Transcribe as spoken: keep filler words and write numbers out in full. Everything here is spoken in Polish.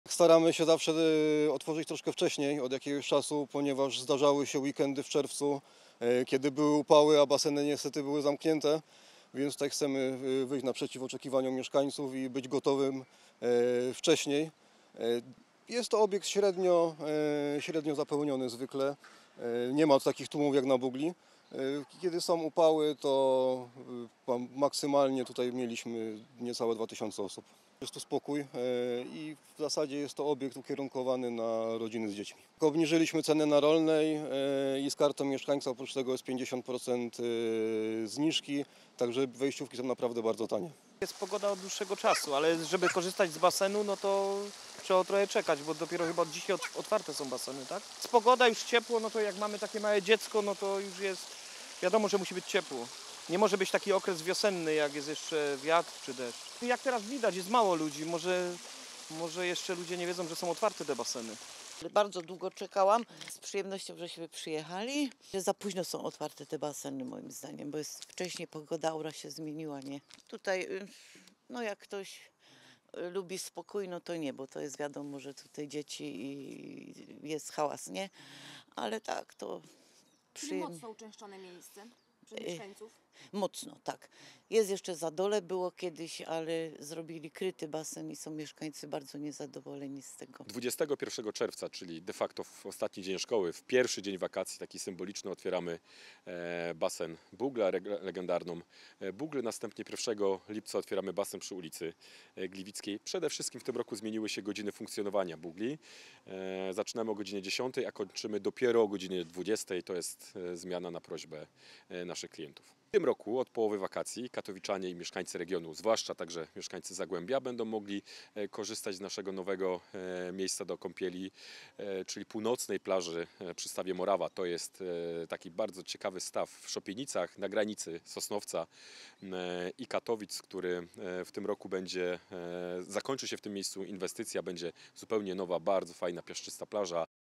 Staramy się zawsze y, otworzyć troszkę wcześniej, od jakiegoś czasu, ponieważ zdarzały się weekendy w czerwcu, y, kiedy były upały, a baseny niestety były zamknięte, więc tutaj chcemy y, wyjść naprzeciw oczekiwaniom mieszkańców i być gotowym y, wcześniej. Y, Jest to obiekt średnio, y, średnio zapełniony zwykle. Y, Nie ma takich tłumów jak na Bugli. Y, Kiedy są upały, to y, mam- maksymalnie tutaj mieliśmy niecałe dwa tysiące osób. Jest tu spokój e, i w zasadzie jest to obiekt ukierunkowany na rodziny z dziećmi. Obniżyliśmy cenę na rolnej e, i z kartą mieszkańca oprócz tego jest pięćdziesiąt procent e, zniżki, także wejściówki są naprawdę bardzo tanie. Jest pogoda od dłuższego czasu, ale żeby korzystać z basenu, no to trzeba trochę czekać, bo dopiero chyba od dzisiaj ot- otwarte są baseny, tak? Z pogoda już ciepło, no to jak mamy takie małe dziecko, no to już jest, wiadomo, że musi być ciepło. Nie może być taki okres wiosenny, jak jest jeszcze wiatr czy deszcz. Jak teraz widać, jest mało ludzi, może, może jeszcze ludzie nie wiedzą, że są otwarte te baseny. Bardzo długo czekałam. Z przyjemnością, żeśmy przyjechali. Za późno są otwarte te baseny moim zdaniem, bo jest wcześniej pogoda, aura się zmieniła, nie? Tutaj, y, no jak ktoś y, lubi spokój, no to nie, bo to jest wiadomo, że tutaj dzieci i jest hałas, nie? Ale tak, to Czyli przyjemnie. mocno uczęszczone miejsce przez Y, mieszkańców. Mocno, tak. Jest jeszcze za dole było kiedyś, ale zrobili kryty basen i są mieszkańcy bardzo niezadowoleni z tego. dwudziestego pierwszego czerwca, czyli de facto w ostatni dzień szkoły, w pierwszy dzień wakacji, taki symboliczny, otwieramy e, basen Bugla, reg- legendarną e, Buglę. Następnie pierwszego lipca otwieramy basen przy ulicy e, Gliwickiej. Przede wszystkim w tym roku zmieniły się godziny funkcjonowania Bugli. E, zaczynamy o godzinie dziesiątej, a kończymy dopiero o godzinie dwudziestej. To jest e, zmiana na prośbę e, naszych klientów. W tym roku od połowy wakacji katowiczanie i mieszkańcy regionu, zwłaszcza także mieszkańcy Zagłębia, będą mogli e, korzystać z naszego nowego e, miejsca do kąpieli, e, czyli północnej plaży e, przy stawie Morawa. To jest e, taki bardzo ciekawy staw w Szopienicach na granicy Sosnowca e, i Katowic, który e, w tym roku będzie, e, zakończy się w tym miejscu inwestycja, będzie zupełnie nowa, bardzo fajna, piaszczysta plaża.